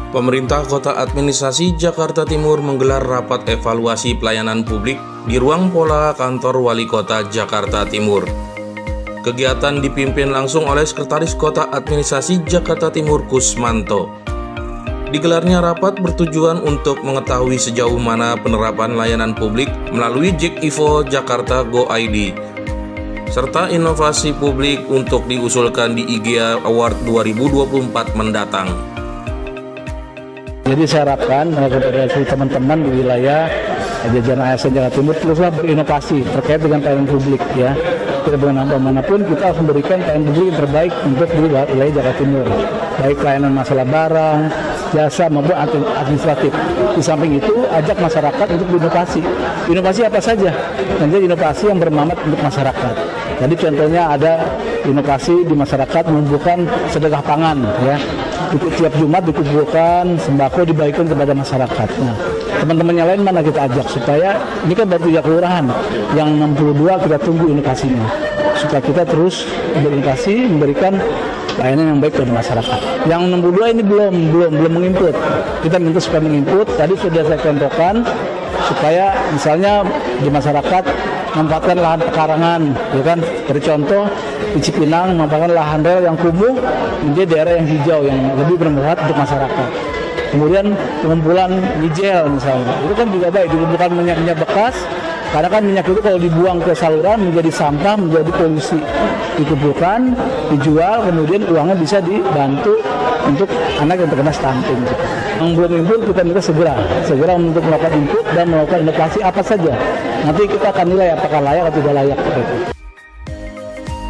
Pemerintah Kota Administrasi Jakarta Timur menggelar rapat evaluasi pelayanan publik di ruang pola kantor Wali Kota Jakarta Timur. Kegiatan dipimpin langsung oleh Sekretaris Kota Administrasi Jakarta Timur Kusmanto. Digelarnya rapat bertujuan untuk mengetahui sejauh mana penerapan layanan publik melalui JEK-IVO Jakarta Go ID, serta inovasi publik untuk diusulkan di IGEA Award 2024 mendatang. Jadi saya harapkan kepada teman-teman di wilayah jajaran ASN Jakarta Timur teruslah berinovasi terkait dengan pelayanan publik ya. Tidak manapun kita harus memberikan pelayanan publik yang terbaik untuk di wilayah Jakarta Timur. Baik pelayanan masalah barang, jasa maupun administratif. Di samping itu ajak masyarakat untuk berinovasi. Inovasi apa saja? Nanti inovasi yang bermanfaat untuk masyarakat. Jadi contohnya ada inovasi di masyarakat mengumpulkan sedekah pangan ya. Tiap Jumat dikumpulkan sembako dibagikan kepada masyarakat. Nah, teman-teman yang lain mana kita ajak supaya ini kan baru 3 kelurahan, yang 62 kita tunggu inovasinya supaya kita terus berinovasi memberikan layanan yang baik kepada masyarakat. Yang 62 ini belum menginput. Kita minta supaya menginput. Tadi sudah saya contohkan supaya misalnya di masyarakat memanfaatkan lahan pekarangan, ya kan? Dari contoh di Cipinang memanfaatkan lahan rel yang kumuh menjadi daerah yang hijau yang lebih bermanfaat untuk masyarakat. Kemudian pengumpulan nigel misalnya, itu kan juga baik, dikumpulkan minyak bekas. Karena kan minyak itu kalau dibuang ke saluran menjadi sampah, menjadi polusi. Dikumpulkan, dijual, kemudian uangnya bisa dibantu untuk anak yang terkena stunting. Yang belum input kita minta segera untuk melakukan input dan melakukan inovasi apa saja. Nanti kita akan nilai apakah layak atau tidak layak.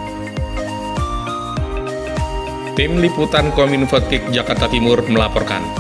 Tim Liputan Kominfo Jakarta Timur melaporkan.